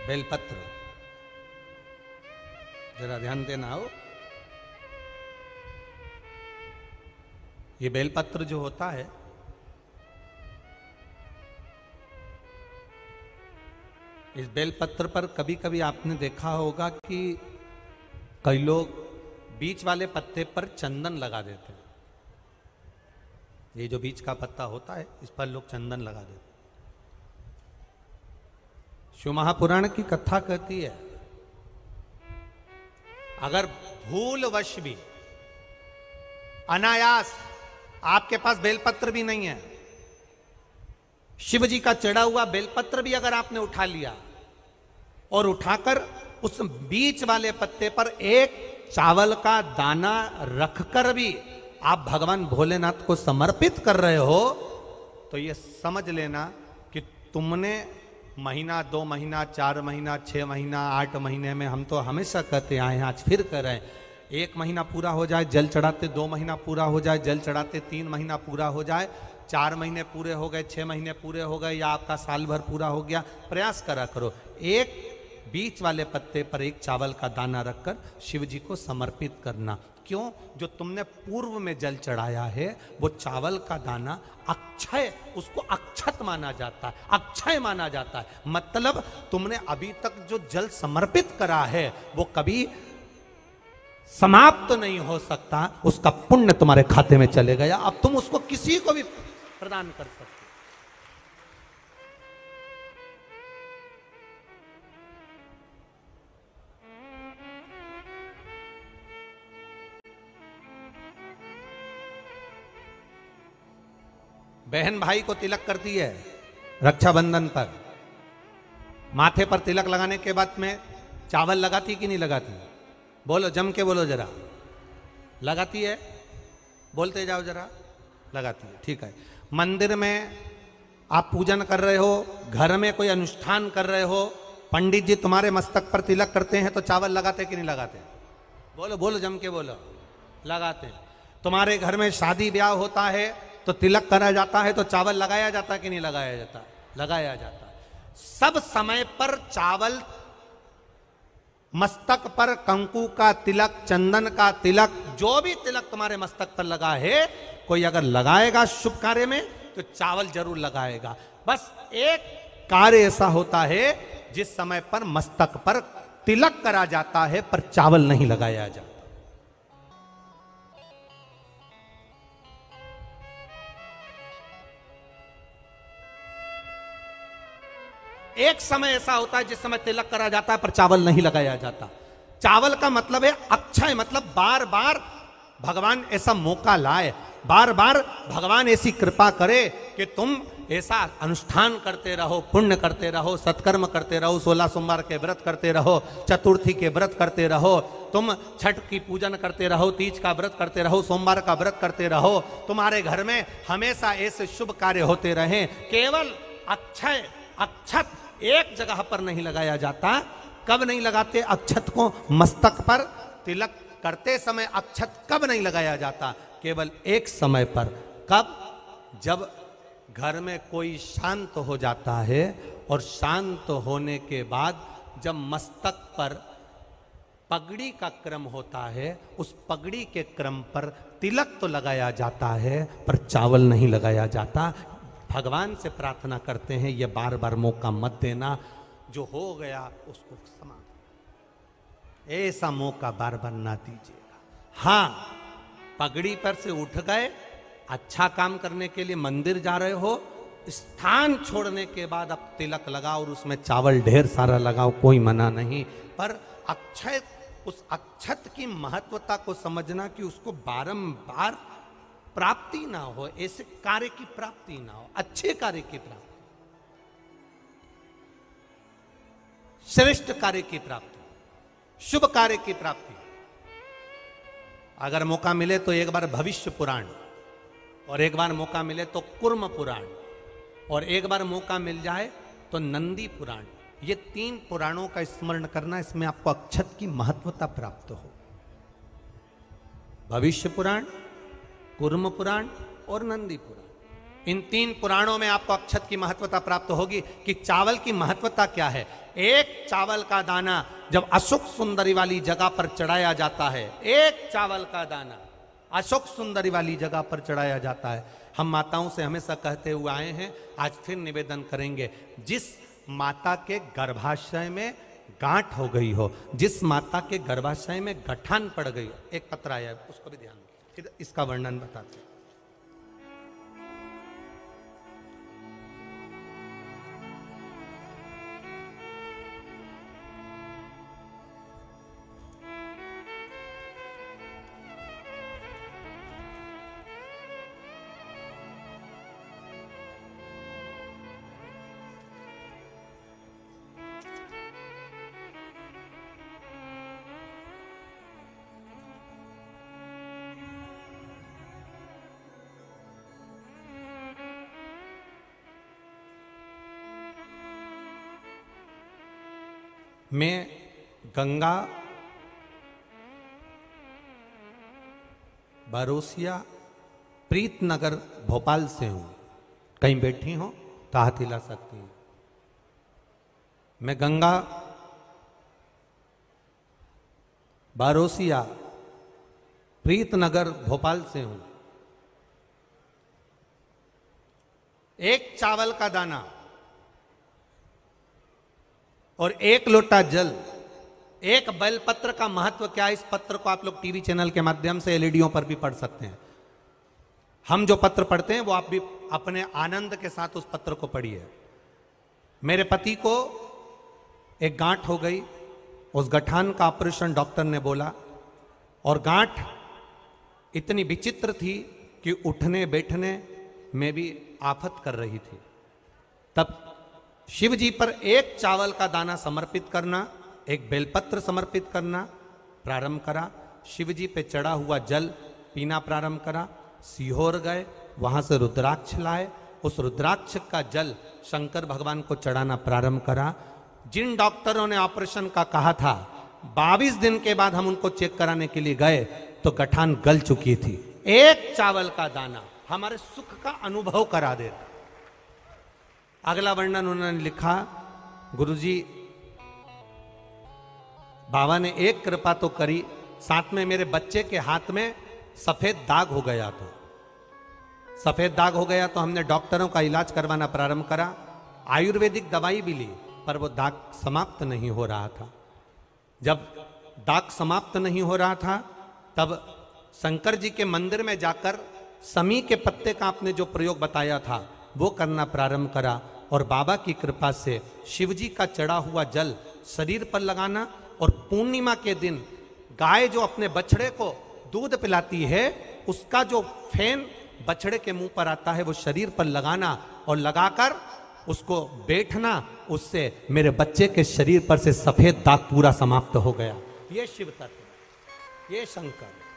बेलपत्र, जरा ध्यान देना हो। ये बेलपत्र जो होता है, इस बेलपत्र पर कभी कभी आपने देखा होगा कि कई लोग बीच वाले पत्ते पर चंदन लगा देते हैं। ये जो बीच का पत्ता होता है, इस पर लोग चंदन लगा देते हैं। शिव महापुराण की कथा कहती है, अगर भूलवश भी अनायास आपके पास बेलपत्र भी नहीं है, शिव जी का चढ़ा हुआ बेलपत्र भी अगर आपने उठा लिया और उठाकर उस बीच वाले पत्ते पर एक चावल का दाना रखकर भी आप भगवान भोलेनाथ को समर्पित कर रहे हो, तो ये समझ लेना कि तुमने महीना, 2 महीना, 4 महीना, 6 महीना, 8 महीने में, हम तो हमेशा कहते आए हैं, आज फिर कर रहे हैं, 1 महीना पूरा हो जाए जल चढ़ाते, 2 महीना पूरा हो जाए जल चढ़ाते, 3 महीना पूरा हो जाए, 4 महीने पूरे हो गए, 6 महीने पूरे हो गए, या आपका साल भर पूरा हो गया, प्रयास करा करो, एक बीच वाले पत्ते पर एक चावल का दाना रखकर शिव जी को समर्पित करना। क्यों? जो तुमने पूर्व में जल चढ़ाया है वो चावल का दाना अक्षय, उसको अक्षत माना जाता है, अक्षय माना जाता है। मतलब तुमने अभी तक जो जल समर्पित करा है वो कभी समाप्त नहीं हो सकता, उसका पुण्य तुम्हारे खाते में चले गया, अब तुम उसको किसी को भी प्रदान कर सकते। बहन भाई को तिलक करती है रक्षाबंधन पर, माथे पर तिलक लगाने के बाद में चावल लगाती कि नहीं लगाती? बोलो, जम के बोलो जरा। लगाती है? बोलते जाओ जरा। लगाती है, ठीक है। मंदिर में आप पूजन कर रहे हो, घर में कोई अनुष्ठान कर रहे हो, पंडित जी तुम्हारे मस्तक पर तिलक करते हैं तो चावल लगाते कि नहीं लगाते? बोलो बोलो, जम के बोलो। लगाते हैं। तुम्हारे घर में शादी ब्याह होता है तो तिलक करा जाता है तो चावल लगाया जाता कि नहीं लगाया जाता? लगाया जाता। सब समय पर चावल, मस्तक पर कंकु का तिलक, चंदन का तिलक, जो भी तिलक तुम्हारे मस्तक पर लगा है, कोई अगर लगाएगा शुभ कार्य में तो चावल जरूर लगाएगा। बस एक कार्य ऐसा होता है जिस समय पर मस्तक पर तिलक करा जाता है पर चावल नहीं लगाया जाता। एक समय ऐसा होता है जिस समय तिलक करा जाता है पर चावल नहीं लगाया जाता। चावल का मतलब है अक्षय, मतलब बार बार भगवान ऐसा मौका लाए, बार बार भगवान ऐसी कृपा करे कि तुम ऐसा अनुष्ठान करते रहो, पुण्य करते रहो, सत्कर्म करते रहो, 16 सोमवार के व्रत करते रहो, चतुर्थी के व्रत करते रहो, तुम छठ की पूजन करते रहो, तीज का व्रत करते रहो, सोमवार का व्रत करते रहो, तुम्हारे घर में हमेशा ऐसे शुभ कार्य होते रहें। केवल अक्षय, अक्षत एक जगह पर नहीं लगाया जाता। कब नहीं लगाते अक्षत को? मस्तक पर तिलक करते समय अक्षत कब नहीं लगाया जाता? केवल एक समय पर। कब? जब घर में कोई शांत हो जाता है और शांत होने के बाद जब मस्तक पर पगड़ी का क्रम होता है, उस पगड़ी के क्रम पर तिलक तो लगाया जाता है पर चावल नहीं लगाया जाता। भगवान से प्रार्थना करते हैं ये बार बार मौका मत देना, जो हो गया उसको समाप्त, ऐसा मौका बार बार ना दीजिएगा। हाँ, पगड़ी पर से उठ गए, अच्छा काम करने के लिए मंदिर जा रहे हो, स्थान छोड़ने के बाद अब तिलक लगाओ और उसमें चावल ढेर सारा लगाओ, कोई मना नहीं। पर अक्षय, उस अक्षत की महत्वता को समझना कि उसको बारंबार प्राप्ति ना हो, ऐसे कार्य की प्राप्ति ना हो, अच्छे कार्य की प्राप्ति, श्रेष्ठ कार्य की प्राप्ति, शुभ कार्य की प्राप्ति। अगर मौका मिले तो एक बार भविष्य पुराण, और एक बार मौका मिले तो कुर्म पुराण, और एक बार मौका मिल जाए तो नंदी पुराण, ये 3 पुराणों का स्मरण करना, इसमें आपको अक्षत की महत्वता प्राप्त हो। भविष्य पुराण, कुर्म पुराण और नंदी पुराण, इन 3 पुराणों में आपको अक्षत की महत्वता प्राप्त होगी कि चावल की महत्वता क्या है। एक चावल का दाना जब अशोक सुंदरी वाली जगह पर चढ़ाया जाता है, एक चावल का दाना अशोक सुंदरी वाली जगह पर चढ़ाया जाता है। हम माताओं से हमेशा कहते हुए आए हैं, आज फिर निवेदन करेंगे, जिस माता के गर्भाशय में गांठ हो गई हो, जिस माता के गर्भाशय में गठान पड़ गई हो, एक पत्र आया है उसको भी ध्यान दें, इसका वर्णन बताते हैं। मैं गंगा बारोसिया प्रीतनगर भोपाल से हूं। कहीं बैठी हो तो हाथ हिला सकती हूं। मैं गंगा बारोसिया प्रीतनगर भोपाल से हूं। एक चावल का दाना और 1 लोटा जल, एक बेलपत्र का महत्व क्या है, इस पत्र को आप लोग टीवी चैनल के माध्यम से एलईडीओं पर भी पढ़ सकते हैं। हम जो पत्र पढ़ते हैं वो आप भी अपने आनंद के साथ उस पत्र को पढ़िए। मेरे पति को एक गांठ हो गई, उस गठान का ऑपरेशन डॉक्टर ने बोला, और गांठ इतनी विचित्र थी कि उठने बैठने में भी आफत कर रही थी। तब शिव जी पर एक चावल का दाना समर्पित करना, एक बेलपत्र समर्पित करना प्रारंभ करा। शिव जी पे चढ़ा हुआ जल पीना प्रारंभ करा। सीहोर गए, वहां से रुद्राक्ष लाए, उस रुद्राक्ष का जल शंकर भगवान को चढ़ाना प्रारंभ करा। जिन डॉक्टरों ने ऑपरेशन का कहा था, 22 दिन के बाद हम उनको चेक कराने के लिए गए तो गठान गल चुकी थी। एक चावल का दाना हमारे सुख का अनुभव करा देता। अगला वर्णन उन्होंने लिखा, गुरुजी बाबा ने एक कृपा तो करी, साथ में मेरे बच्चे के हाथ में सफेद दाग हो गया। तो सफेद दाग हो गया तो हमने डॉक्टरों का इलाज करवाना प्रारंभ करा। आयुर्वेदिक दवाई भी ली, पर वो दाग समाप्त नहीं हो रहा था। जब दाग समाप्त नहीं हो रहा था तब शंकर जी के मंदिर में जाकर समी के पत्ते का आपने जो प्रयोग बताया था वो करना प्रारंभ करा, और बाबा की कृपा से शिव जी का चढ़ा हुआ जल शरीर पर लगाना, और पूर्णिमा के दिन गाय जो अपने बछड़े को दूध पिलाती है उसका जो फेन बछड़े के मुंह पर आता है वो शरीर पर लगाना, और लगाकर उसको बैठना। उससे मेरे बच्चे के शरीर पर से सफेद दाग पूरा समाप्त हो गया। ये शिव तत्व, ये शंकर।